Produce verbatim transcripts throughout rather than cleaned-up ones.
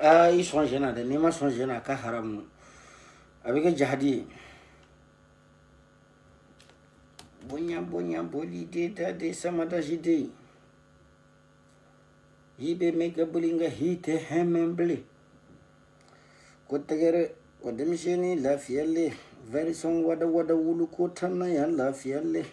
ah ils sont gênants ni ma sont gênants ka haram avec jahadi bonya bonya boli data de samada jide yibe mega bolinga hite hememble ko tegere ko demisheni la fielle version wada wada wulu ko tanna ya la fielle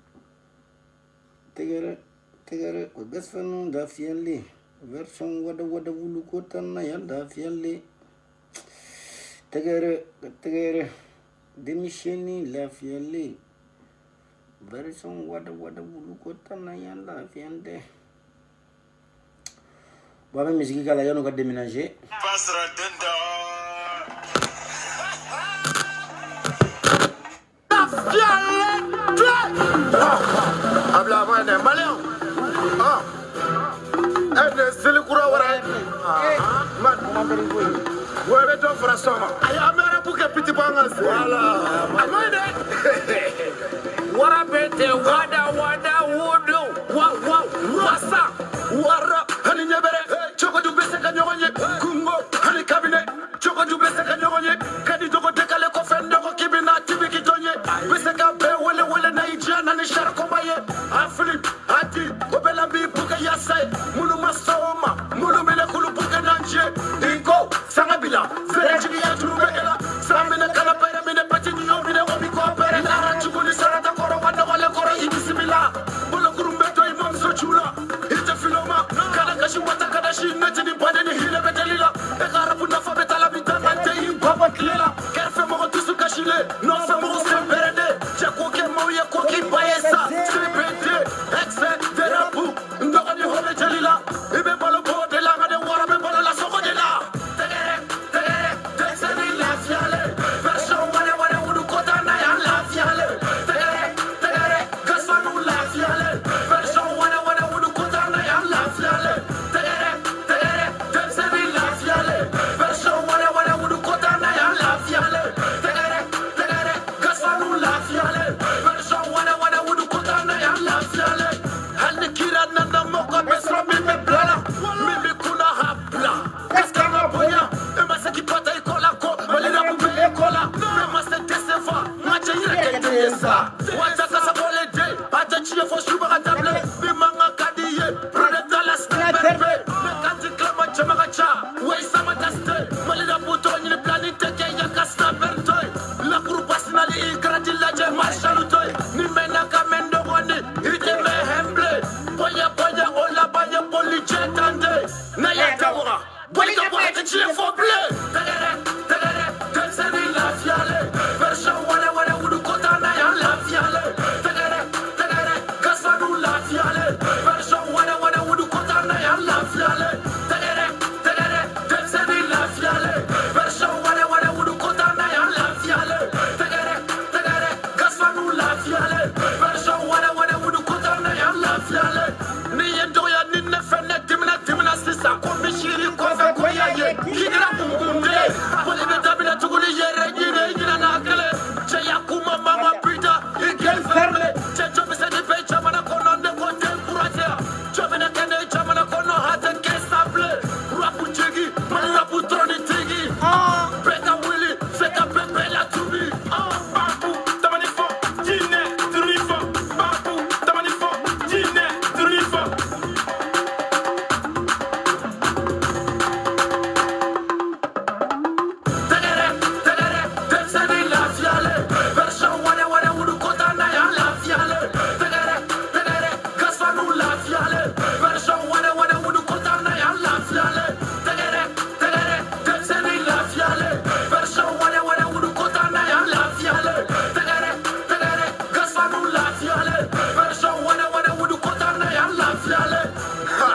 tegere tegere ko gasfanu la fielle version wada wada wulu ko tanna ya la fielle tegere tegere demisheni la fielle version wada wada wulu ko tanna ya la fielle. Bon, même musique à la yano va déménager. Habla mana Malio. Ah. Ede silikura wara. Man, mamari boy. Wewe to frasoma. Aya mera buke piti bangas. Wala. Amade. Wara bete wada wada wudu. Wa wa wasa. Wara hani nyebere. Choko du bese kanyonye. Kungo hani kabine. Choko du bese kanyonye. Kadi dogo dekale ko fendo ko kibina tibiki tonye. Bese ka be wele wele na ijana ni shara kombaye. Afri ati kobela bi buka yasai. Mulu masoma. Mulu mele kulu buka nanje. Dinko sangabila. Zere jigi ya turubekela. Samine kala pere mine pati niyo mine obi ko pere. Nara chukuni sarata koro wanda wale koro ibisimila. Mulu kurumbeto imam sochula. Ite filoma. Kada kashi wata kada shi neti ni bade ni hile betelila. Eka rapu nafa betala bitana te impapa kilela. Kerfe moko tusu kashile. No se moko semperede. Chako ke mauye koki baesa. Sripete. Exe de rapu. Ndoka ni hole telila. Ibe balo bode la ngade wara be balo la soko de la. Tegere, tegere, texeni la fiale. Version wane wane wudu kota na ya la fiale. Tegere, tegere, gaswanu la fiale. Version wane wane wudu kota na ya la fiale. Tegere, tegere, texeni la fiale. Version wane wane wudu kota na ya la fiale. Tegere, tegere, gaswanu la fiale. Version wane wane wudu kota na ya la fiale. Hali kira nanda moko besro mimi blala. Mimi kuna habla. Eskama boya. Ema seki pata ikola ko. Malina bube ekola. Ema se tesefa. Mache yire kete yesa. Wacha kasa bole day. Acha chiye fo shuba katable. Bimanga kadiye. Prode talas pepe. Mekati klama chama kacha. Wey sama taste. Malina buto nyile plani teke ya kasta bertoy. La kuru pasinali ikrati laje marshalutoy. Ni mena kamendo wani. Ite me hemble. Boya boya ola baya poli jetande. Na ya tawara. Boya boya te chiye fo ble. Tegere, tegere, texeni la fiale. Version wane wane wudu kota na ya la fiale. Tegere, tegere, gaswanu la fiale. Version wane wane wudu kota na ya la fiale. Tegere, tegere, texeni la fiale. Version wane wane wudu kota na ya la fiale. Tegere, tegere, gaswanu la fiale. Version wane wane wudu kota na ya la fiale. Ni yendo ya ni nefene timna timna sisa komishiri kofa koya ye. Kidira kumkunde. Poli beta bila tukuni yere yine yine nakele. Cheya kuma mama pita. Igel ferme. Checho bise di pe chamana kono ne kote kuratea. Chomene kene chamana kono hate kesable. Rapu chigi. Mani rapu troni tigi. Beka willy. Feka pepe la tubi. Babu. Tamanifo. Jine. Turifo. Babu. Tamanifo. Jine. Turifo. Tegere, tegere, texeni la fiale. Version wane wane wudu kota na ya la fiale. Tegere, tegere, gaswanu la fiale. Version wane wane wudu kota na ya la fiale. Tegere, tegere, texeni la fiale. Version wane wane wudu kota na ya la fiale. Tegere, tegere, gaswanu la fiale. Version wane wane wudu kota na ya la fiale. Ha.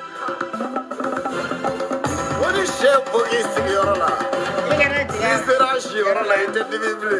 Wani shefu isi yorola. Isira shi yorola ite dibible.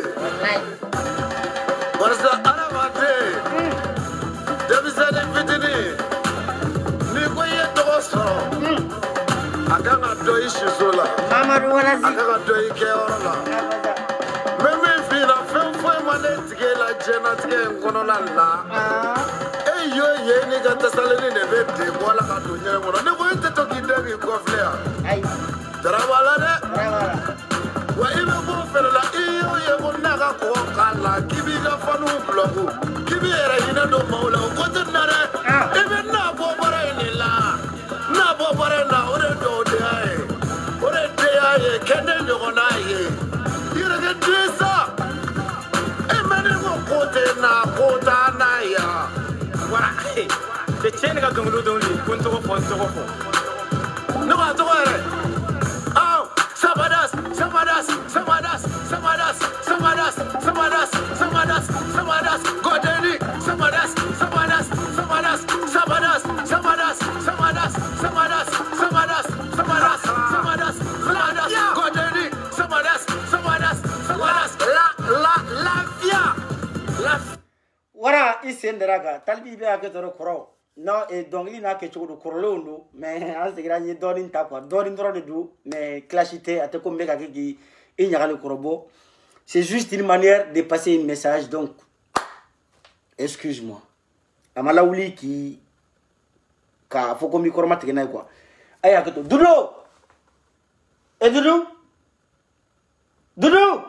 Barza aramate. Debisane fitini. Ni koye togoso. Akanga doi shizola. Mama ruwala zi. Akanga doi ke yorola. Meme fina femfo mane tike la jena tike ngono la la. Eyo ye ni gata salene ne bete wala ka dunya ngono. Ne koye te toki debi koflea. Ay. Darabalade. Wa ibe bo ferla iyo ye wonna ga ko kala kibi ga fanu blogu. Kibi era ina do mawla ko tanare. Ibe na bo bare ni la. Na bo bare na ore do de ay. Ore de ay kende nyogo na ye. Ire ga dresa. E mane go kote na kota na ya. Wara. The chain ga donglu dongli kunto ko fonto ko. No ba to ere. Oh, sabadas, sabadas, sabadas, sabadas, sabadas, sabadas, sabadas, sabadas, godeni, sabadas, sabadas, sabadas, sabadas, sabadas, sabadas, sabadas, sabadas, sabadas, sabadas, sabadas, godeni, sabadas, sabadas, sabadas, la la la via. La Wara isenderaga talbi be aketoro koro. Non, et donc il n'a que tu veux corolo, mais en ce cas, il donne une tape, donne une droite de doux, mais clashité à te comme mec qui il y a le corbeau. C'est juste une manière de passer un message, donc excuse-moi. Amalaouli qui ka faut qu'on me cormate que quoi. Aïe, à que Doudou, et Doudou, Doudou,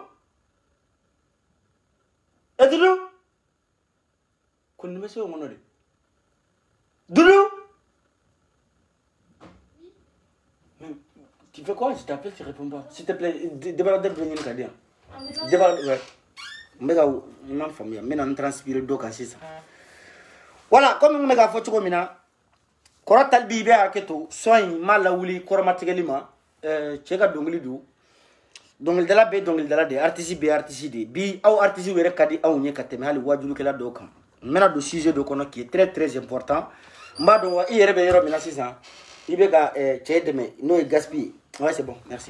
et Doudou, qu'on ne me soit au monole. Doudou, tu fais quoi? Je t'appelle, tu réponds pas. S'il te plaît, débarrasse de venir le cadre. Débarrasse, ouais. Mais là, ma famille, mais on transpire d'eau cassée ça. Voilà, comme on me a fait comme ça, quand tu as le bébé à keto, soin mal à ouli, coromatiquement, euh, tu as donc le dou. Donc le dala b, donc le dala de artiste b, artiste d, b, ou artiste ou recadé, ou n'y a qu'à te mettre le wadou que la doka. Maintenant, le sujet de kono qui est très très important. Mbado wa iyere be yero mina sisa ibe ka eh chede me no gaspille. Ouais, c'est bon, merci.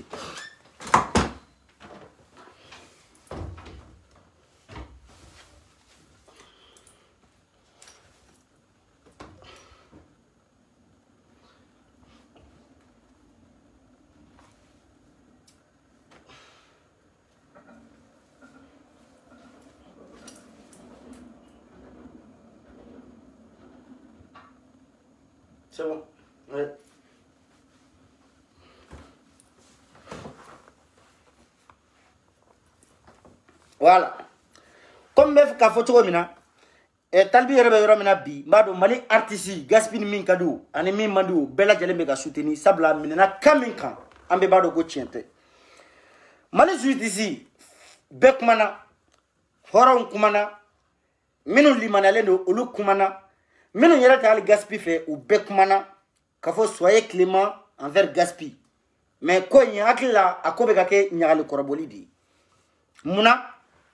C'est bon. Ouais. Voilà. Comme me fait photo mina et talbi rebe yoro mina bi mbado mali artiste gaspin min kadu ani min mandu bela jale me ga soutenir sabla minena kaminka ambe bado go tiente mali justice bekmana horon kumana minu limana lendo ulu kumana minu yera ta al gaspi fait ou bekmana kafo soyez clément envers gaspi mais ko nyakla akobe kake nyaale koraboli di muna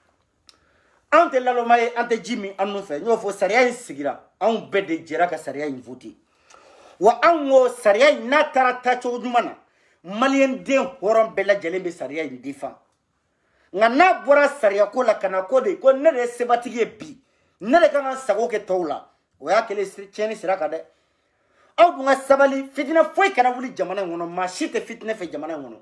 ante lalomay ante jimi anu fe ño fo sariya sigira an bede jera ka sariya voter wa an wo sariya na tarata to dumana malien de horon bela jelembe sariya difa nga na bora sariya ko la kana ko de ko ne de sebatige bi ne de kana sago ke tawla o ya kele cheni sira ka de aw dunga sabali fitina foy kana wuli jamana ngono ma shite fitne fe jamana ngono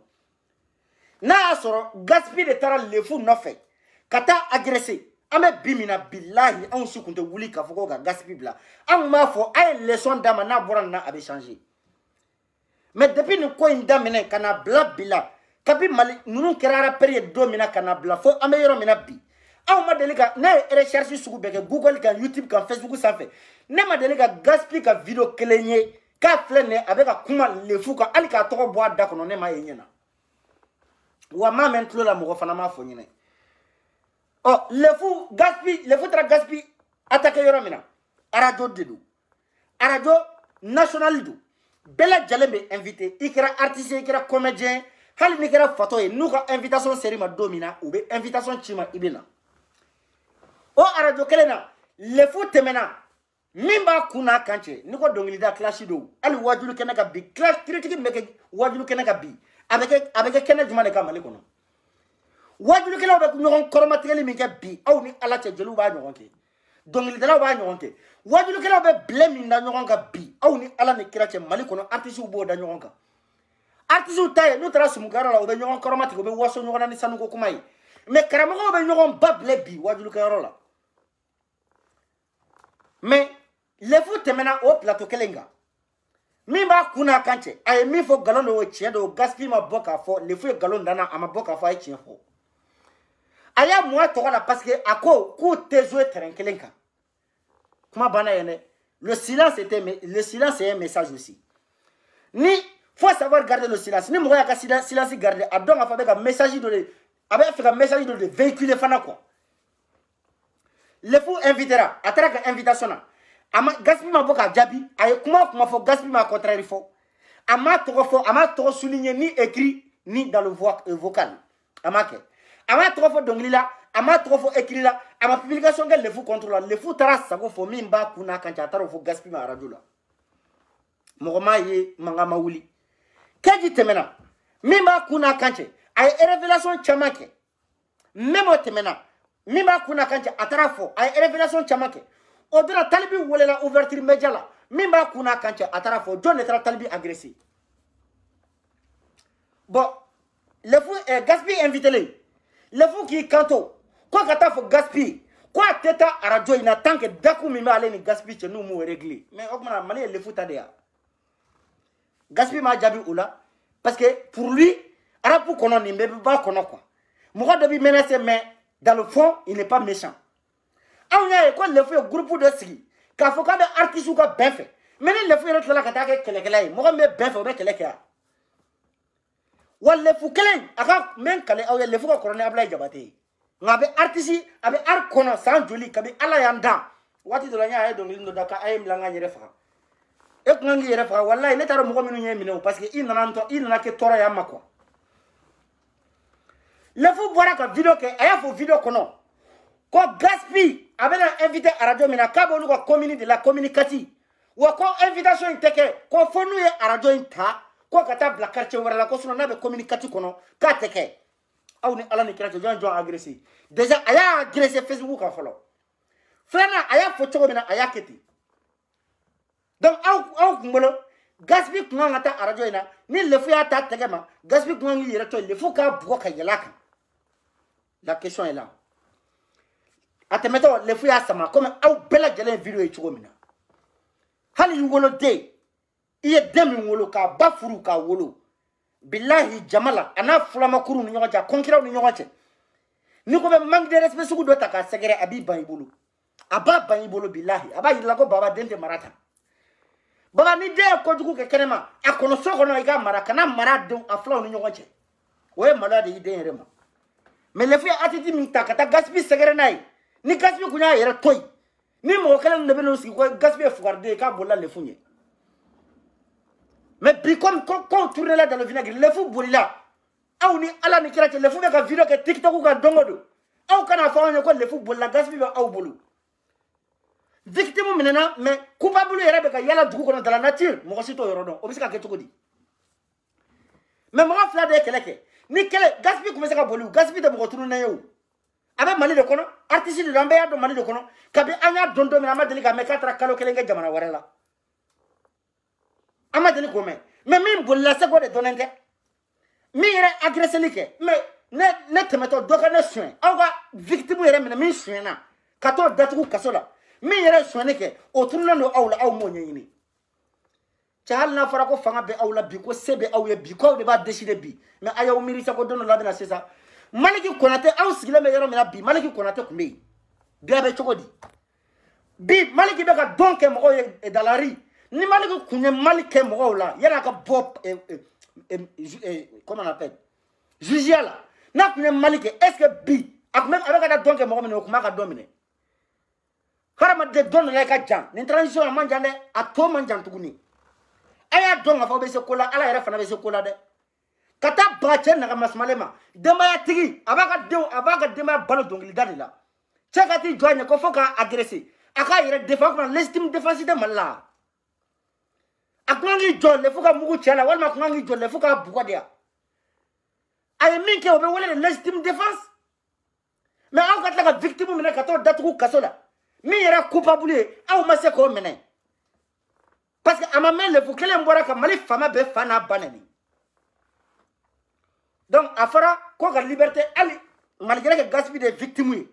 na asoro gaspi de tara lefu no fe kata agresser ame bimina billahi an su kunte wuli ka foko ga gaspi bla an ma fo ay leçon dama na bora na abe changer mais depuis ni ko indamene kana bla bila kabi mali nunu kerara période domina kana bla fo ame yoro mina bi an ma delika na recherche suku beke Google kan YouTube kan Facebook ça fait ne ma delika gaspi ka video kelenye ka flene avec ka kuma lefu ka alika to boa da kono ne ma yenyena wa ma mentlo la mo fana ma fo nyine. Oh, le fou gaspi, le fou tra gaspi attaqué yoromina. Radio dedu. Radio national du. Bela Jalembe invité, ikera artiste, ikera comédien, hali nikera photo e nous invitation série ma domina ou be invitation chima ibena. Oh radio kelena, le fou temena. Mimba kuna kanche, niko dongilida clash do. Ali wajulu kenaka bi clash critique meke wajulu kenaka bi. Avec avec kenel jumane kamale kono. Wajulu kela ba ñogon koromatigeli mi ke bi aw ni ala ce jelu ba ñogon ke dongili dala ba ñogon ke wajulu kela ba blemi na ñogon ka bi aw ni ala ni kira ce mali kono artiste bo da ñogon ka artiste taye no tra sum gara la o be ñogon koromatigo be waso ñogon ni sanu ko kumay mais karamo ko be ñogon bable bi wajulu kero la mais le fu temena o plateau kelenga min b'a kunna kan cɛ a ye min fɔ galon de o tiɲɛ de o gaspille ma bɔ k'a fɔ lefu ye galon danna a ma bɔ k'a fɔ a ye tiɲɛ fɔ a y'a mun a tɔgɔ la parce que a ko k'u tɛ jouer terrain kelen kan kuma banna yen dɛ le silence était le silence est un message aussi ni faut savoir garder le silence ni mɔgɔ y'a ka silence garder a dɔn k'a fɔ a bɛ ka message dɔ de a bɛ fɛ ka message dɔ de véhiculer fana quoi lefu invitera a taara ka invitation na a ma gaspille ma bɔ k'a jaabi a ye kuma o kuma fɔ gaspille ma contraire fɔ a m'a tɔgɔ fɔ a m'a tɔgɔ souligner ni écrit ni dans le vocal a m'a kɛ a m'a tɔgɔ fɔ dɔnkili la a m'a tɔgɔ fɔ écrit la a ma publication kɛ lefu contre la lefu taara sago fɔ min b'a kun n'a kan cɛ a taara o fɔ gaspille ma radio la mɔgɔ m'a ye mankan ma wuli kɛji tɛmɛna min b'a kun n'a kan cɛ a ye révélation caman kɛ même o tɛmɛna min b'a kun n'a kan cɛ a taara fɔ a ye révélation caman kɛ o donna Talibi welela ouverture média la min b'a kun n'a kan cɛ a taara fɔ jɔn de taara Talibi agressé bon lefu eh, gaspille invité le lefu k'i kanto ko ka taa fɔ gaspille ko a tɛ taa radio in na tant que daku min b'ale ni gaspille cɛ n'u m'o régler mais o kumana Mali ye lefu ta de ya gaspille m'a jaabi o la parce que pour lui arabu kɔnɔ nin bɛɛ b'a kɔnɔ quoi mɔgɔ dɔ b'i menacer mais dans le fond il n'est pas méchant anw y'a ye ko lefu ye groupe dɔ sigi k'a fɔ k'a bɛ artiste ka bɛn fɛ mais ni lefu yɛrɛ tilala ka taa kɛ kɛlɛkɛla ye mɔgɔ min bɛ bɛn fɛ o bɛ kɛlɛ kɛ yan wa lefu kelen a ka mɛn kale aw ye lefu ka kɔrɔ ni Ablaye Jabate ye nka a bɛ artiste a bɛ art kɔnɔ san joli kabi ala y'an dan waati dɔ la n y'a ye dɔnkili dɔ da k'a ye n bila n ka n yɛrɛ faga e kun kan k'i yɛrɛ faga walayi ne t'a dɔn mɔgɔ minnu ye minɛ o parce que i nana i nana kɛ tɔɔrɔ y'an ma quoi lefu bɔra ka video kɛ a y'a fɔ video kɔnɔ ko gaspille a bɛna invité radio min na k'a b'olu ka commune de la commune kati wa ko invitation in tɛ kɛ ko fo n'u ye radio in ta ko ka taa bila quartier wɛrɛ la ko sinon n'a bɛ commune kati kɔnɔ k'a tɛ kɛ aw ni ala ni kira cɛ jɔn jɔn agressé déjà a y'a agressé Facebook kan fɔlɔ filanan a y'a fɔ cogo min na a y'a kɛ ten donc aw aw kun bolo gaspille kun kan ka taa radio in na ni lefu y'a ta tɛgɛ ma gaspille kun kan k'i yɛrɛ to yen lefu k'a bugɔ ka yɛlɛ a kan la question est là a tɛmɛtɔ lefu y'a sama komi aw bɛɛ lajɛlen ye video ye cogo min na hali i woloden i ye den min wolo k'a ba furu k'a wolo bilahi jama la a n'a fulamakuru ni ɲɔgɔn cɛ a kɔnkiraw ni ɲɔgɔn cɛ ni ko bɛ manque de respect sugu dɔ ta k'a sɛgɛrɛ a b'i ban i bolo a b'a ban i bolo bilahi a b'a yirala ko baba den tɛ mara ta baba ni den ye kojugu kɛ kɛnɛma a kɔnɔ so kɔnɔ i ka mara kana mara denw a filaw ni ɲɔgɔn cɛ o ye maloya de y'i den yɛrɛ ma mais lefu ye attitude min ta ka taa gaspille sɛgɛrɛ n'a ye ni gaspille kun y'a yɛrɛ to yen ni mɔgɔ kelen de bɛ n'o sigi ko gaspille ye fugariden ye k'a bolila lefu ɲɛ mais bi comme qu'on tourne là dans le vinaigre lefu bolila aw ni ala ni kira cɛ lefu bɛ ka video kɛ tiktok kan don o don aw kana fɔ anw ye ko lefu bolila gaspille bɛ aw bolo victime minɛna mais coupable yɛrɛ bɛ ka yala dugu kɔnɔ dans la nature mɔgɔ si t'o yɔrɔ dɔn o bɛ se ka kɛ cogo di mais mɔgɔ fila de ye kɛlɛ kɛ ni kɛlɛ gaspille tun bɛ se ka boli o gaspille tɛ mɔgɔ tununnen ye o a bɛ Mali de kɔnɔ artiste de don an bɛɛ y'a dɔn Mali de kɔnɔ kabi an y'a dɔn don min an ma deli k'a mɛn k'a taara kalo kelen kɛ jamana wɛrɛ la an ma deli k'o mɛn mais min bolila se k'o de dɔnnen tɛ min yɛrɛ agresseli kɛ mais ne ne tɛmɛtɔ dɔ ka ne suɲɛ aw ka victime yɛrɛ minɛ min suɲɛna ka t'o datugu kaso la min yɛrɛ suɲɛni kɛ o tununnen don aw la aw m'o ɲɛɲini cɛ hali n'a fɔra ko fanga bɛ aw la bi ko se bɛ aw ye bi ko aw de b'a décider bi mais a y'aw miiri sa ko don dɔ la bɛna sisan Maliki Konate aw sigilen bɛ yɔrɔ min na bi Maliki Konate tun bɛ yen bi a bɛ cogo di bi Maliki bɛ ka dɔn kɛ mɔgɔw ye dans la rue ni Maliki kun ye Mali kɛ mɔgɔw la yanni a ka bɔ comment on appelle jugeya la n'a kun ye Mali kɛ est ce que bi a kun bɛ a bɛ ka taa dɔn kɛ mɔgɔ min na o kun b'a ka dɔn minɛ hadamaden dɔn dɔ la i ka jan nin transition a man jan dɛ a tɔ man jan tuguni a y'a dɔn k'a fɔ aw bɛ se ko la ala yɛrɛ fana bɛ se ko la dɛ ka taa ba cɛ nagamasumalen ma denbaya tigi a b'a ka denw a b'a ka denbaya balo dɔnkilida de la cɛ ka t'i jɔ a ɲɛ ko fo k'a agressé a k'a yɛrɛ défend kuma légitime défense tɛ Mali la a kun kan k'i jɔ lefu ka mugu cɛ la walima a kun kan k'i jɔ lefu ka bugɔ de yan a ye min kɛ o bɛ wele de légitime défense mais aw ka tila ka victime minɛ ka t'o datugu kaso la min yɛrɛ coupable ye aw ma se k'o minɛ parce que a ma mɛn lefu kelen bɔra ka Mali faama bɛɛ fa n'a ba nɛni donc a fɔra ko ka liberté hali malgré que gaspille de victime ye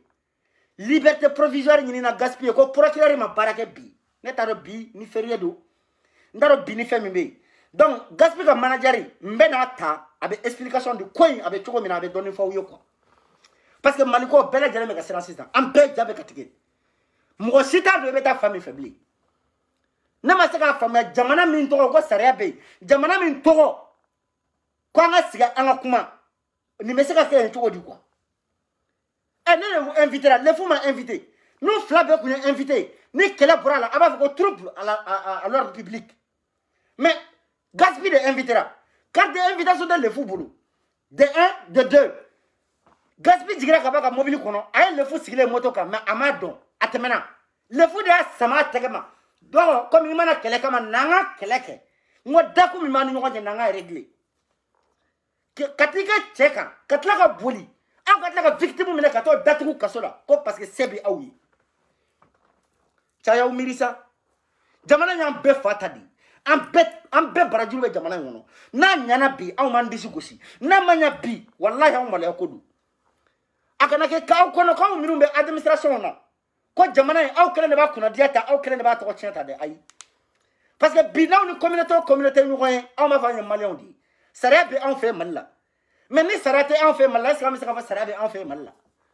liberté provisoire ɲinina gaspille ko procureur ma baara kɛ bi ne t'a dɔn bi ni férié don ndaro bini fe mi be donc Gaspi ka manageri mbe na ta avec explication de coin avec choko mina avec donné fo yo quoi parce que maliko bela jere me ka sera assistant am be jabe katike mo sita do be ta famille faibli na ma se ka famille jamana min to ko sariya be jamana min to ko nga siga anga kuma ni me se ka ke choko di quoi et ne vous inviter là les fous m'a invité nous flabe ko invité ni kele bora là aba ko trouble à la à, à l'ordre public mais Gaspi de invité là carte d'invitation dans le football de un de deux Gaspi digira ka baka mobile kono ay le fou sigile moto ka mais amado atemena le fou de sama tegema donc comme imana kele kama nanga keleke ngo daku mi manu ngo nanga régler katika cheka katla ka boli an katla ka victime mena ka to datu kasola ko parce que sebi awi chaya umirisa jamana nyam be fatadi am bet am be barajulu be jamana ngono na nyana bi aw man disi gosi na manya bi wallahi aw mala kodu akana ke kaw kono kaw miru be administration na ko jamana aw kele ne ba kuna diata aw kele ne ba to chenta de ay parce que bi naw ni communauté communauté ñu koy aw ma fa ñu malion di sara be aw fe malla mais ni sara te aw fe malla est-ce que fa sara be aw fe malla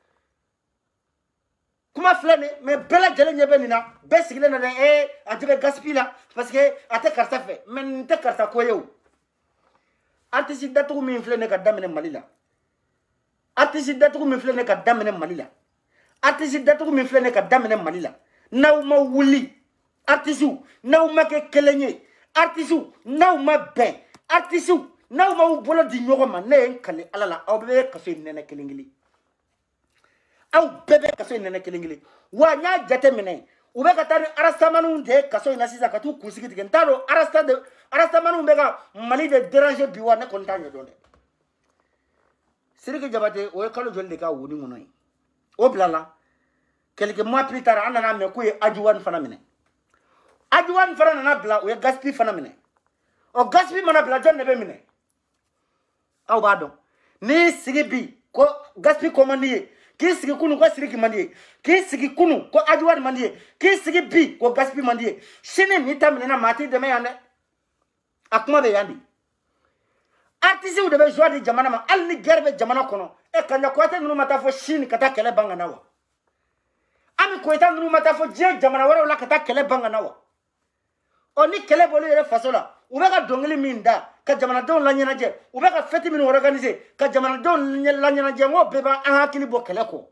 kuma flane mais bela jele nyebe nina be sigile na eh ajibe Gaspi la parce que ate karta fe men te karta ko yow artiste datu mi flane ka damene malila artiste datu mi flane ka damene malila artiste datu mi flane ka damene malila naw ma wuli artiste naw ma ke kelenye artiste naw ma ben artiste naw ma bolo di nyogo ma ne kale alala aw be ka fe nene kelengili aw bebe kaso inene kelingili wa nya jate mine ube ka tani arastamanu de kaso ina sisa ka tu kusigi tigen taro arasta de arastamanu be ka mali de déranger biwa ne kontanye donde sirike jabate o kalo jolde ka woni ngonoy o blala quelques mois plus tard anana me ko ajuwan fana mine ajuwan fana na bla o Gaspi fana mine o Gaspi mana bla jonne be mine aw ba do ni sigi bi ko Gaspi komandi ki sigi kunu ko siriki mandie ki sigi kunu ko ajuwar mandie ki sigi bi ko Gaspi mandie shine ni tamine na mati de me yande akuma be yandi artiste u de be joie de jamana ma al ni gerbe jamana kono e kanya ko ta nunu mata fo shine kata kele banga nawa ami ko ta nunu mata fo je jamana wara la kata kele banga nawa oni kele bolu yere fasola u be ka dongeli minda ka jamana don la nyana je u be ka feti min organiser ka jamana don la nyana je ngo be ba an hakili bo kele ko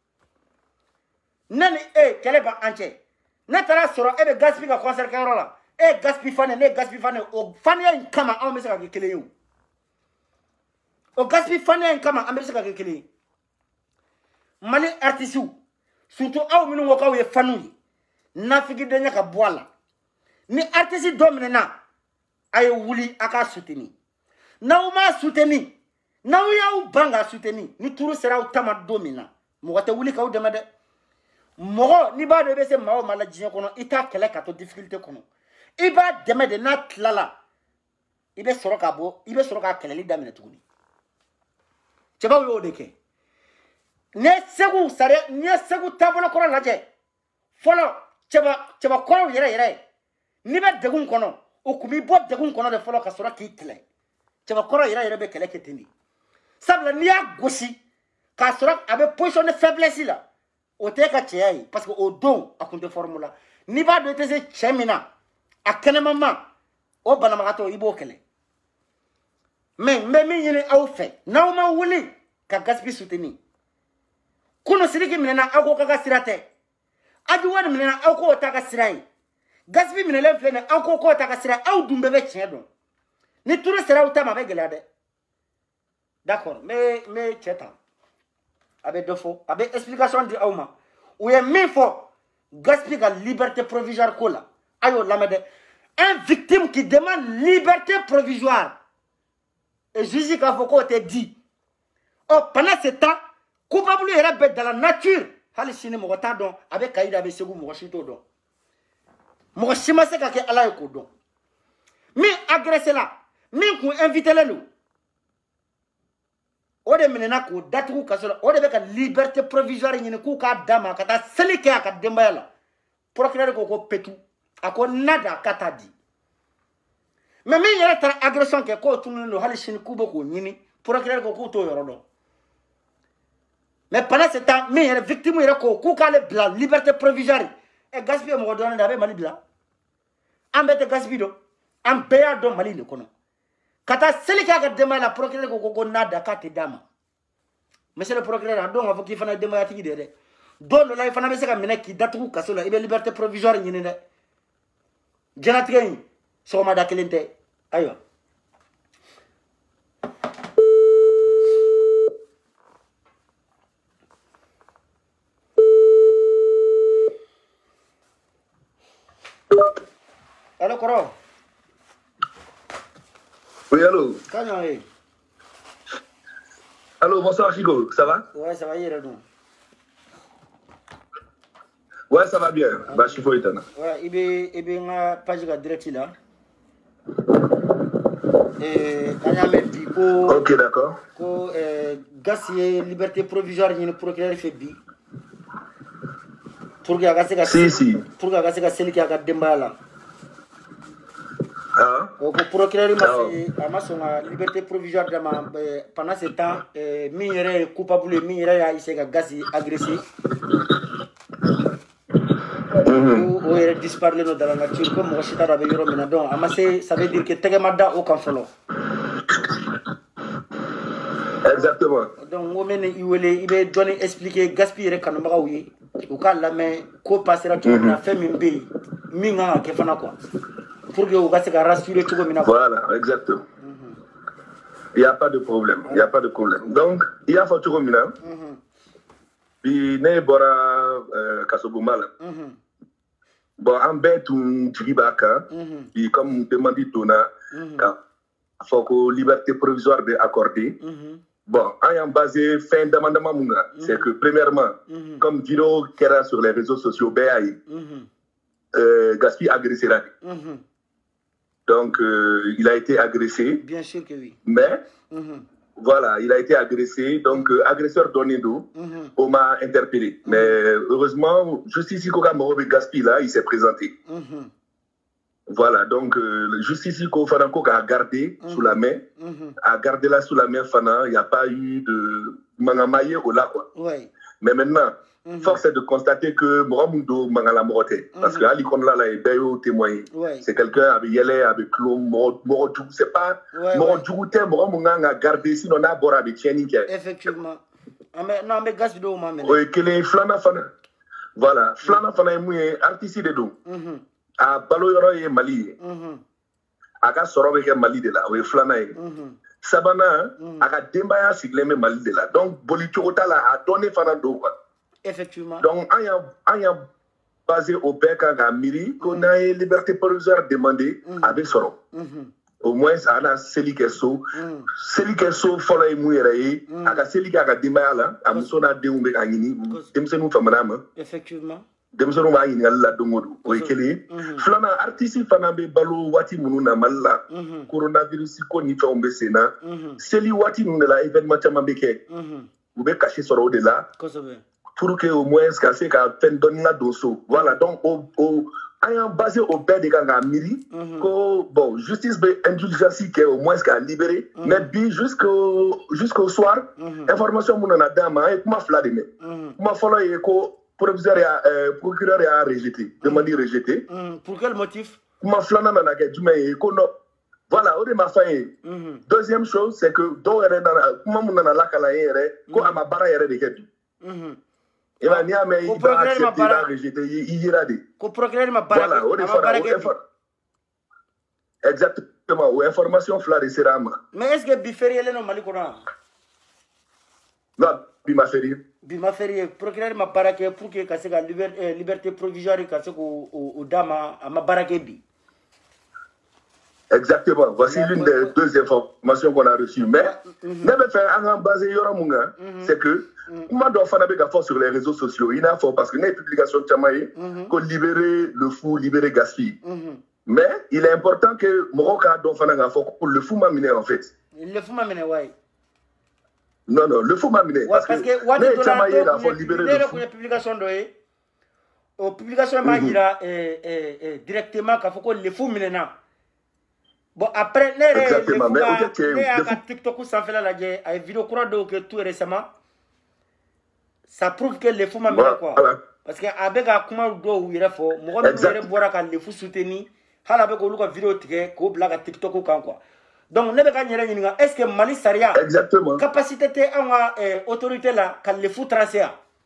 nani e kele ba anche na tara soro e be Gaspi ka concert ka rola e Gaspi fane ne Gaspi fane o fane kama aw me se ka kele yu o Gaspi fane kama am se ka kele mali artiste surtout aw minu ngo ka we fanu na figi de nya ka boala ni artiste dominena ay wuli aka soutenir na uma soutenir na uya banga soutenir ni turu sera utama domina mo wata wuli ka udema de mo ni ba de be se mawo mala jien kono ita kele ka to difficulté kono iba deme de na tlala ibe soro ka bo ibe soro ka kele li damina tuguni cheba yo de ke ne segu sare ne segu tabolo kono laje folo cheba cheba kono yere yere ni ba degun kono o kubi bo degun kono de folo ka soro ki tele cheba koro yere yere be kele ketini sabla ni ya gosi ka soro abe position de faiblesse la o te ka cheyai parce que o don akunte formula ni ba do te se chemina akene mama o bana magato ibo kele mais mais mi yene aw fe na ma wuli ka Gaspi soutenir kuno siriki minena ako ka sirate adu wan minena ako ta ka sirai Gaspi minele flene ako ko ta ka sirai aw dumbe be chedo ni turu sera utama be gelade d'accord mais mais cheta avec deux fois avec explication de Auma ou est mis fort Gaspi la liberté provisoire kola ayo lamede un victime qui demande liberté provisoire et Jésus Kafoko te dit oh pendant ce temps coupable era bête dans la nature hali sini mo ta don avec kaida be segu mo shito don mo shima se ka ke ala ko don mi agressé là mi ku inviter le nous o de menena ko datu kasola o de be ka liberté provisoire nyine ku ka dama kata selike aka dembayala procureur ko ko petu ako nada kata di mais min yɛrɛ taara agression kɛ k'o tununen don hali sini k'u bɛ k'o ɲini procureur ko k'u t'o yɔrɔ dɔn mais pendant ce temps min yɛrɛ victime yɛrɛ ko k'u k'ale bila liberté provisoire ɛ Gaspi ye mɔgɔ dɔɔnin de a bɛ Mali bila an bɛɛ tɛ Gaspi dɔn an bɛɛ y'a dɔn Mali de kɔnɔ ka taa seli kɛ a ka denbaya la procureur ko ko n'a da k'a tɛ d'a ma monsieur le procureur a dɔn k'a fɔ k'i fana ye denbayatigi de ye dɛ don dɔ la i fana bɛ se ka minɛ k'i datugu kaso la i bɛ liberté provisoire ɲini dɛ jɛnatigɛ in sɔgɔmada kelen tɛ ayiwa allo kɔrɔ oui allo kaɲɔ ye allo bonsoir Chico ça va ouais ça va i yɛrɛ dun ouais ça va bien bah Chifo Itana ouais i bɛ i bɛ n ka page ka direct la eh an y'a mɛn bi ko ok d'accord ko Gas ye liberté provisoire ɲini procureur fɛ bi pour que a ka se ka si si pour que a ka se ka seli kɛ a ka denbaya la ah ko procureur ma se a ma sɔn ka liberté provisoire d'a ma pendant ce temps min yɛrɛ ye coupable ye min yɛrɛ y'a essayer ka Gas agresser o yɛrɛ disparlen don dans la nature ko mɔgɔ si t'a dɔn a bɛ yɔrɔ min na donc a ma se ça veut dire que tɛgɛ ma da o kan fɔlɔ exactement donc n ko mɛ ni i wele i bɛ dɔɔni expliquer Gaspi yɛrɛ kanubagaw ye u k'a lamɛn ko passera cogo min na fɛn min bɛ yen min kan ka kɛ fana quoi pour que u ka se ka rassurer cogo min na voilà exactement il y a pas de problème il y a pas de problème donc il y a fɔ cogo min na bi ne bɔra kasobonba la bon an bɛɛ tun jigi b'a kan bi comme demande donna ka fɔ ko liberté provisoire bɛ accordé bon an y'an basé fɛn dama dama mun kan c'est que premièrement comme vidéo kɛra sur les réseaux sociaux bɛɛ y'a ye Gaspi agressera de donc euh, il a été agressé bien sûr que oui mais voilà, il a été agressé, donc euh, agresseur Donindo, mm-hmm. on m'a interpellé. Mm-hmm. Mais heureusement, justice Koka Morobe Gaspi, là, il s'est présenté. Mm-hmm. Voilà, donc euh, justice Koka Fananko a gardé mm-hmm. sous la main, mm-hmm. a gardé là sous la main Fana, il n'y a pas eu de mangamaye au là, quoi. Ouais. Mais maintenant, mm-hmm. force est de constater que Moramundo Mangala Morote, parce mm-hmm. que Ali Konla là est d'ailleurs témoin. Ouais. C'est quelqu'un avec Yele, avec Clou, Morodjou, c'est pas Morodjou, Moramunga a gardé, sinon on a Bora avec Tcheni. Effectivement. Non, mais Gaspi do ma mene. Oui, quel est Flana Fana. Voilà, Flana Fana est mouillé, artiste de dos. A Balo Yoro est Mali. A ka Sorobe est Mali de là, oui, Flana est. Sabana, a ka Dembaya Sigleme Mali de là. Donc, Bolichota là a donné Fana do quoi. Effectivement. Donc, on y a basé au P K à Miri, qu'on a une liberté provisoire demandée avec Soro. Au moins, on a celui qui est sous, celui qui est sous, il faut le mouiller, à celui qui a des mal, à Moussona de Oumé Agni, Demsenou Famanama. Effectivement. Demsenou Agni, Allah Domodo, Oekele. Flana, artiste Fanabe Balo, Wati Mounouna Malla, coronavirus, Koni Faumbe Sena, celui Wati Mounela, événement Chamambeke, ou bien caché sur au-delà. Pour que au moins ce qu'elle a fait donner la dosso. Voilà, donc au au ayant basé au père de Ganga Miri, que bon, justice be indulgence qui au moins qu'à libérer, mais bi jusqu'au jusqu'au soir, information mon na dama et comment fla de me. Comment follow et ko proviseur et procureur a rejeté, demandé rejeté. Pour quel motif? Comment fla na na ke djuma et ko no. Voilà, au ma faille. Deuxième chose, c'est que do ere na comment mon na la kala ere, ko ama bara ere de kebi. Il va dire, mais il va accepter, il va rejeter, il ira dire. Voilà, on exactement, ou information flare sera. Mais est-ce que Biferi est le Mali Koran? Non, Bimaferi. Bimaferi, procureur m'a baraqué pour que la liberté provisoire soit au Dama, à ma baraqué bi. Exactement. Voici l'une des deux informations qu'on a reçues. Mais, même fait un basé Yoramunga, c'est que, comment doit faire avec force sur les réseaux sociaux? Il y a fort parce que les publications de Chamaï, qu'on libérer le fou, libérer Gaspi. Mais, il est important que Moroka doit faire un fort pour le fou m'amener en fait. Le fou m'amener, oui. Non, non, le fou m'amener. Parce que, les Chamaï, il a fort libérer le fou. Les publications de aux publications, il y a directement qu'il faut que le fou m'amener. Bon, après, les exactement. Mais les ok, les TikTok ou sans faire la guerre, avec vidéo courant de tout récemment, ça prouve que les fous m'ont quoi. Parce que avec un comment do il faut, moi je vais voir quand les fous soutenir, hala avec une vidéo tige, ko blague TikTok ou quoi. Donc, ne pas gagner rien. Est-ce que Mali Saria, exactement, capacité de en autorité là, quand les fous tracer.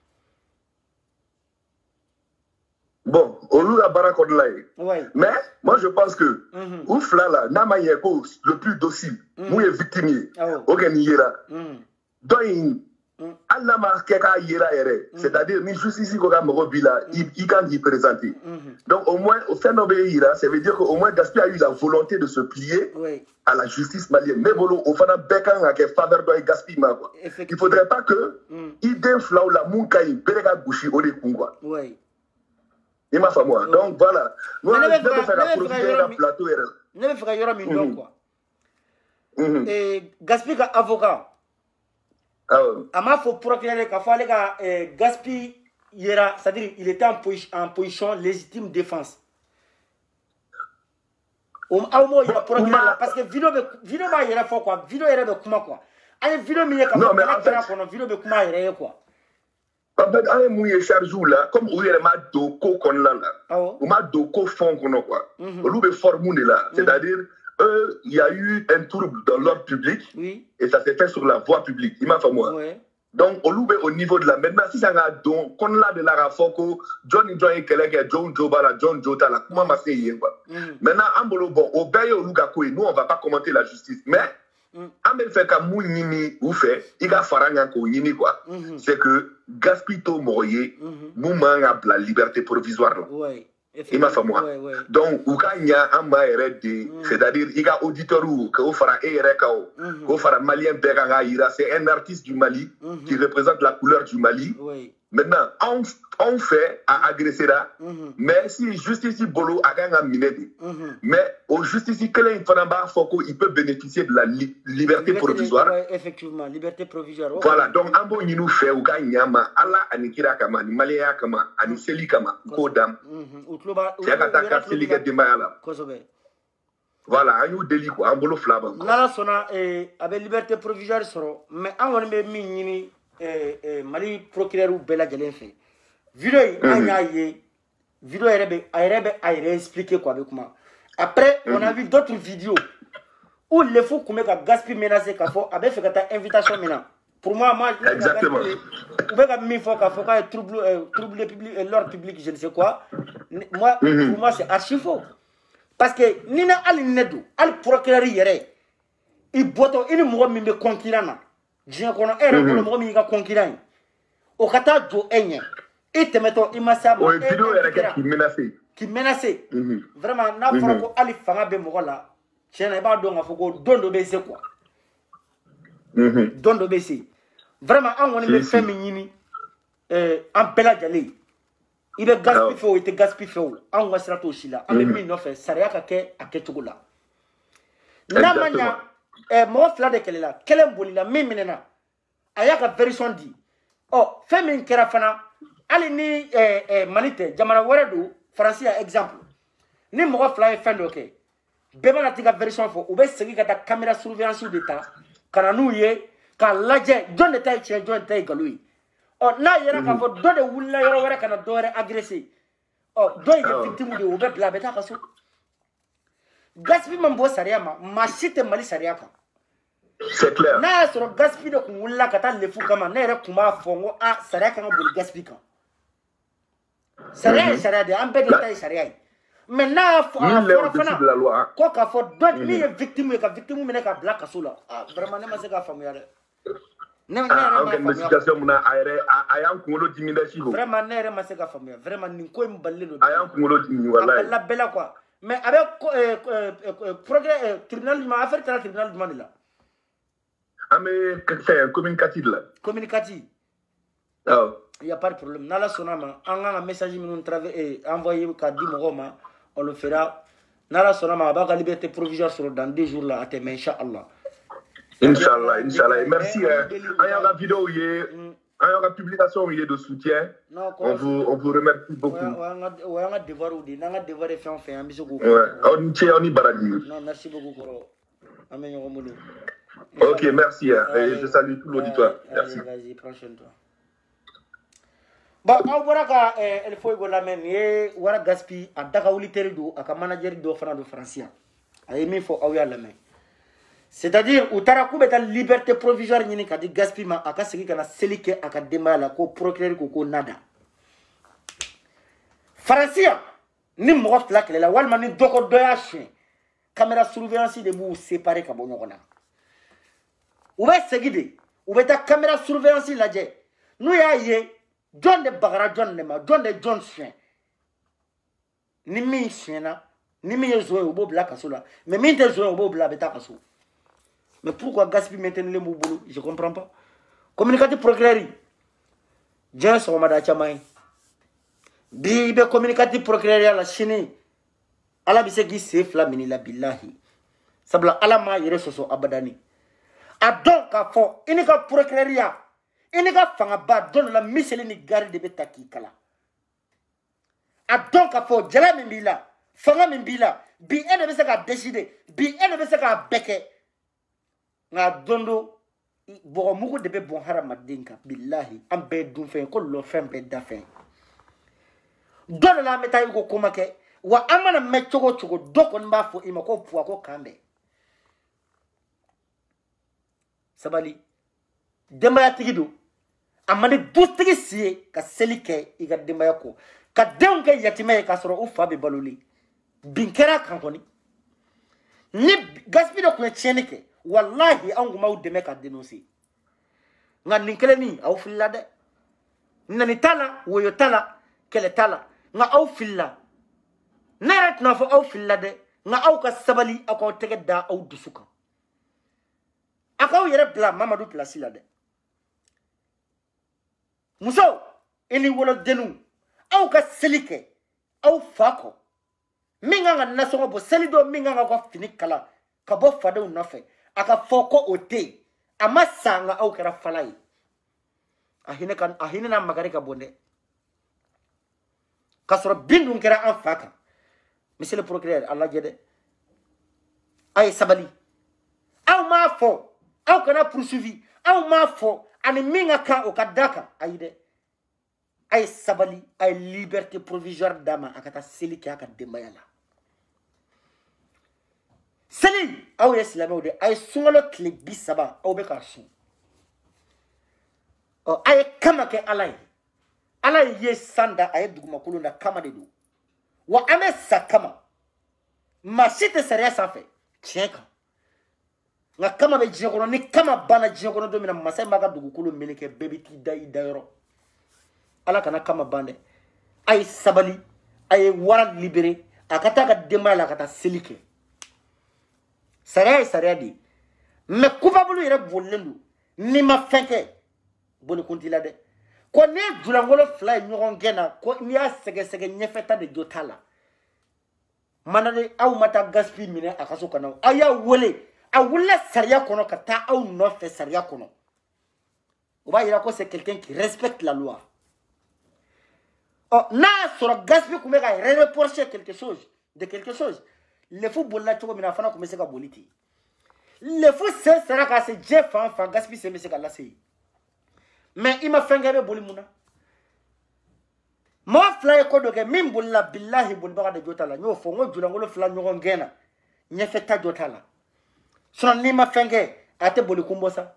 Bon, on loue la baraque de là. Ouais. Mais moi je pense que Mm-hmm. ouf là là, nama yeko le plus docile, Mm-hmm. mou est victime, Oh. organisé là. Mm. Donc Allah m'a keka yera yere, c'est-à-dire ni justice ko ga mo bila, il quand il présenter. Mm-hmm. Donc au moins au fait d'obéir, ça veut dire qu'au moins Gaspé a eu la volonté de se plier Oui. à la justice malienne. Mais bon, au fana bekan a ke faveur do Gaspé ma quoi. Il faudrait pas que Mm. idée flau la munka i bereka gushi ode quoi. Oui. Et ma femme moi. Donc voilà. Moi Mais je vais faire la profiter d'un plateau et ne me ferait yora min donc quoi. Mhm. Et Gaspé ka avocat. Ah ouais. Ama faut proclamer qu'a fallu que Gaspé yera, c'est-à-dire il était en position en position légitime défense. Au moins il a proclamé parce que vidéo vidéo ma yera fort quoi, vidéo yera be kuma quoi. Allez vidéo mi ka Non mais en fait, vidéo be kuma yera quoi. en fait, un mouillé charge là, comme où il m'a doko kon là là. Ah ouais. On m'a doko fond qu'on quoi. On loue formule là, c'est-à-dire euh, il y a eu un trouble dans l'ordre public. Oui. Et ça s'est fait sur la voie publique. Il m'a fait moi. Ouais. Donc, on loue au niveau de la. Maintenant, si ça a don, qu'on l'a de la rafoko, Johnny Johnny Keleke, John Jobala, John Jota, là, comment m'a fait hier, quoi. Maintenant, en bolo, bon, au bail au Lugakoui, nous, on va pas commenter la justice. Mais, en même fait, quand mou nini ou fait, il a faranga ko nini, quoi. C'est que Gaspito Moye, nous manque la liberté provisoire, là. Ouais. Il m'a fait moi. Ouais, ouais. Donc, ou quand il y a un bail c'est-à-dire, il y a auditeur ou que vous fera E R K O, que vous fera malien Beranga Ira, c'est un artiste du Mali qui représente la couleur du Mali. Oui. Maintenant, on, on fait à agresser là, mais si justice bolo a gagné un minute, mais au justice que il peut bénéficier de la li liberté provisoire. Ouais, effectivement, liberté provisoire. Okay. Voilà, donc en bon, il nous fait ou gagne ma Allah anikira kama, ni maléa kama, ani seli kama, kodam. C'est un attaque seli que de mayala. Voilà, un ou délit quoi, un bolo flab. Nala sona avec liberté provisoire soro, mais en on me mini Mali procureur ou bella jalen fait. Vidéo anya ye, vidéo erebe, erebe a expliqué quoi avec moi. Après, on a vu d'autres vidéos où les fous comme Gaspé menacé qu'a fait, avec fait ta invitation maintenant. Pour moi, moi, exactement. Vous pouvez me faire qu'a fait trouble, trouble public, l'ordre public, je ne sais quoi. Moi, pour moi, c'est archi faux. Parce que Nina Ali Nedo, Al procureur yere, il boit, il me remet mes concurrents. J'ai qu'on a un peu de monde qui concurrent. Au kata jo enye, et te mettons imasa. Oui, vidéo est qui menacé. Qui menacé. Vraiment, n'a pas qu'on Ali fanga be mola. Je n'ai pas donc à faut don de baisser quoi. Don de baisser. Vraiment, on est les féminines. En pela jalé. Il est gaspillé faux, il est gaspillé faux. En va se aussi là. En même temps, fait ça rien qu'à à Ketugula. Namanya. Eh, moi, fla de quelle est là? Quelle est bolila? Mais maintenant, ayaka version dit. Oh, femme qui a fait allez ni eh eh manite, jamana weredo, français exemple. Ni moi fla est fin de ok. Beba na tiga version fo, ou bien c'est que ta caméra surveillance d'état, kana nous yé, ka laje, donne de taille chez donne taille galui. Oh, na yera ka fo donne de wulla yoro wera kana dore agressé. Oh, donne de victime de ou bien la beta kaso. Gaspille mambo sariama, ma site Mali sariaka. C'est clair. Na sur gaspille de kulla kata le fou kama na yera kuma fongo a sariaka ngol gaspille kan. Saria saria de ambe de taille saria. Mais na fo de la loi. Quoi ka fo donne ni victime ka victime mena ka black kasola. Ah vraiment ne ma se ka famu yare. Ne na na ma situation muna ayre ayam kungolo dimina chiho. Vraiment ne ma se ka famu vraiment ni ko mballe no. Ayam kungolo dimi wallahi. La bella quoi. Mais avec progrès tribunal ma affaire tra tribunal demande là. Ah mais c'est communicatif là. Communicatif. Ah. Il y a pas de problème. Nala sonama, on a un message nous travailler envoyé ka di mogoma, on le fera. Nala sonama ba liberté provisoire sur dans deux jours là à tes mains inchallah. Inch'Allah, Inch'Allah. Merci. Il y a la vidéo hier. Alors, la publication il est de soutien. Non, on, vous, on vous remercie beaucoup. Ouais, on a devoir ou on a devoir de faire un fait. On y baradi. Non, merci beaucoup. Ok, merci. Hein. Et je salue tout l'auditoire. Merci. Vas-y, prends soin de toi. Bon, on voit qu'il faut que la même et voilà gaspi à Dakaouli Terido, à manager de France de Francia. Et il faut avoir la main. C'est-à-dire, où Tarakou est la liberté provisoire, il y a des gaspi ma à casser qui a selike à kadema la ko procréer ko nada. Francia, ni moi là que la walma ni doko doya chien. Caméra surveillance de vous séparer kabonona. Où va seguider? Où va ta caméra surveillance la dje? Nous y a yé. John de Bagara John Nema, John de John chien. Ni mi chien ni mi joué au beau black à cela. Mais mi te joué au beau black bêta à cela. Mais pourquoi gaspiller maintenant les mots boulot? Je comprends pas. Communicatif procréer. J'ai son madame Chamay. Bibe communicatif procréer à la Chine. Ala bisegi se flamini la billahi. Sabla alama yere soso abadani. A donc à fond, il n'y a procréer. Il ka fanga ba don la miseli ni gari de beta ki kala a donc a fo jala min bila fanga min bila bi ene be se ka décider bi ene be se ka beke nga dondo bo mugo de be bon harama dinka billahi am be dun fen ko lo fen be da fen don la meta ko kuma ke wa amana me chogo chogo doko mba fo imako puwa ko kambe sabali demba tigido amane dustigi siye ka selike iga demaya ko ka denke yatima ka soro ufa be baloli binkera kankoni ni gaspi do ko tienike wallahi anguma u deme ka denoncer nga ninkele ni aw filla de nani tala woyo tala kele tala nga aw filla narat na fo aw filla de nga aw ka sabali ako tege da aw dusuka akaw yere bla mamadou place la de muso ini wolo denu aw ka selike aw fako minga nga nasongo bo selido minga nga ko fini kala ka bo fado nafe aka foko ote amasa nga aw kara falai ahine kan ahine na magari ka bonde kasoro bindun kera an faka monsieur le procureur Allah jede ay sabali aw ma fo aw kana poursuivi aw ma fo ani minga ka o kadaka ayide ay sabali ay liberté provisoire dama akata seliki aka dembayala seli aw yeslame de ay sungalo kle bisaba aw be ka sun o ay kama ke alay alay ye sanda ay duguma kulunda kama de do wa ame sakama ma site sariya safe tienka nga kama be jigono ni kama bana jigono do mina masai maga dugukulu meleke bebi ti dai dayro ala kana kama bande ay sabali ay wara libéré akata ka demba la kata selike sariya sariya di me coupable yere bollendu ni ma fenke boli kontila de ko ne julangolo fly nyogon gena ko ni a sege sege nyefeta de jotala manade aw mata gaspi mine akaso kana aya wole a wula sariya kono ka ta aw no fe sariya kono on va dire que c'est quelqu'un qui respecte la loi. Oh na sur gaspi kuma ka reprocher quelque chose de quelque chose le football la choko mina fana kuma se ka boliti le foot c'est sera ka se jeff en fa gaspi se me se ka la sei mais il m'a fait ngabe boli muna mo fly ko doge min bulla billahi bul baga de jotala nyo fo ngo julangolo fla nyo ngena nyefe ta jotala sono ni ma fenge ate boli kumbosa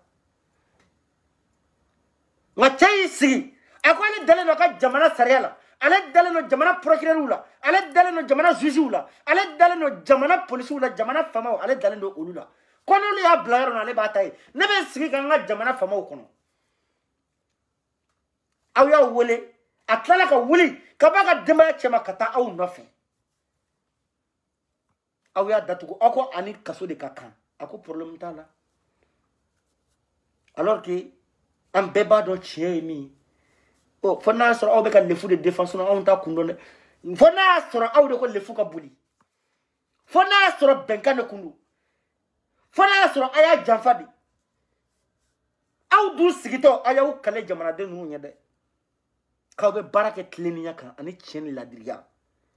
nga chaisi akwani dale no ka jamana sariala ale dale no jamana procureur la ale dale no jamana juge la ale dale no jamana police la jamana fama ale dale no olula kono li ya blaro na le batay ne be sigi nga jamana fama kono aw ya wole atlala ka wuli ka baga demba chema kata aw nofe aw ya datugo ako ani kaso de kakan ako problème tala alors que am beba do chie mi oh fona soro aw be ka lefu de défense no on ta kundo fona soro aw de ko lefu ka buli fona soro benka ne kundu fona soro aya janfadi aw dun sigitɔ a y'aw kɛlɛ jamanaden ninnu ɲɛ dɛ k'aw bɛ baara kɛ tilennenya kan ani tiɲɛ ni ladiriya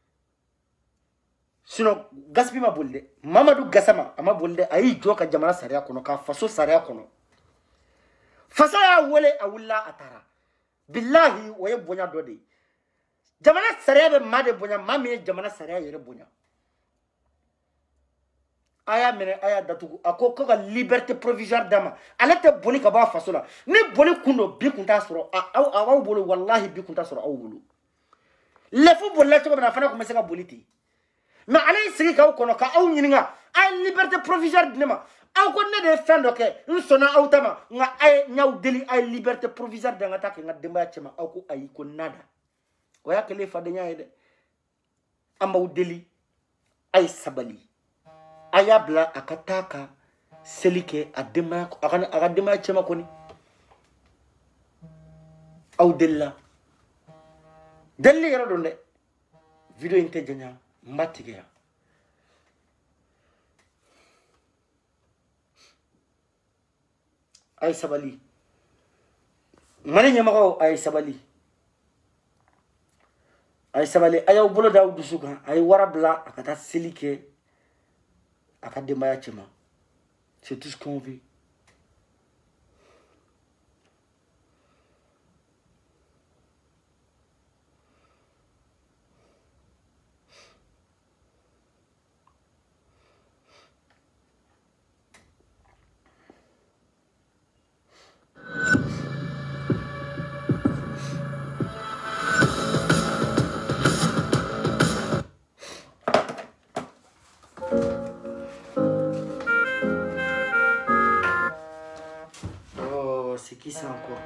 sinon Gaspy ma boli dɛ Mamadu Gassama a ma boli dɛ a y'i jɔ ka jamana sariya kɔnɔ k'a faso sariya kɔnɔ faso y'a wele a wulila a taara bilahi o ye bonya dɔ de ye jamana sariya bɛ maa de bonya maa min ye jamana sariya yɛrɛ bonya a y'a minɛ a y'a datugu a ko ko ka liberté provisoire d'a ma ale tɛ boli ka bɔ a faso la ni boli kun don bi kun t'a sɔrɔ aw aw bolo wallahi bi kun t'a sɔrɔ aw bolo lɛfu bolila cogo min na a fana tun bɛ se ka boli ten mais ale y'i sigi k'aw kɔnɔ ka aw ɲininka a ye liberté provisoire di ne ma aw ko ne de ye fɛn dɔ kɛ n sɔnna aw ta ma nka a ye n y'aw deli a ye liberté provisoire di n ka taa kɛ n ka denbaya cɛ ma aw ko ayi ko nada o y'a kɛlen fadenya ye dɛ an b'aw deli a ye sabali a y'a bila a ka taa ka seli kɛ a denbaya a ka a ka denbaya cɛ ma kɔni aw delila delili yɛrɛ don dɛ video in tɛ janya n b'a tigɛ yan a ye sabali Mali ɲɛmɔgɔw a ye sabali a ye sabali a y'aw bolo da aw dusu kan a ye wara bila a ka taa seli kɛ a ka denbaya cɛ ma c'est tout ce qu'on veut c'est qui ça encore?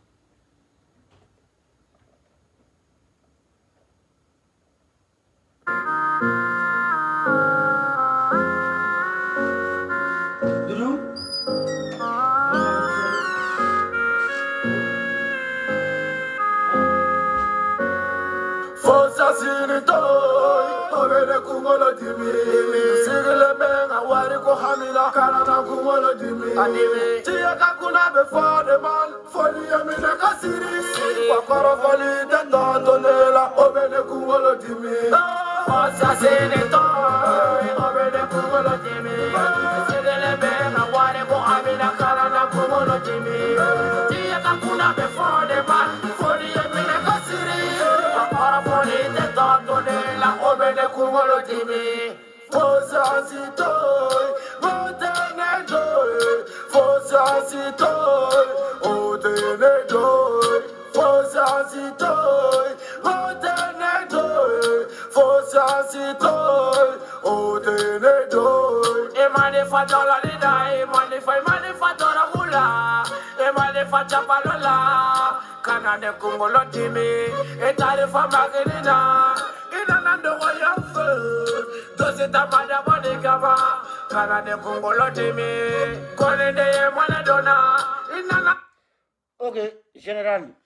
Doudou? Faut s'assurer toi, on veut le kumolo dimi. Sigile benga wari ko hamila karana kumolo dimi. Tia kakuna be for the man, foli yamina kasiri. Wakoro foli tendo tonela, on veut le kumolo dimi. Faut s'assurer toi, on veut le kumolo dimi. Sigile benga wari ko hamila karana kumolo dimi. Tia kakuna be for the man, foli yamina kasiri. Wakoro foli tendo tonela, on veut le kumolo dimi. Fosasitoy, Montenedoy, Fosasitoy, Otenedoy, Fosasitoy, Montenedoy, Fosasitoy, Otenedoy. Emane fatola lida, emane fa, emane fatola mula, emane facha palola, Canada Congolo Timi, etale fa magerina, inanando royaume. Tamada body cover, Canada Congolo Timi, Colin de Maladona, Inana. Ok, général.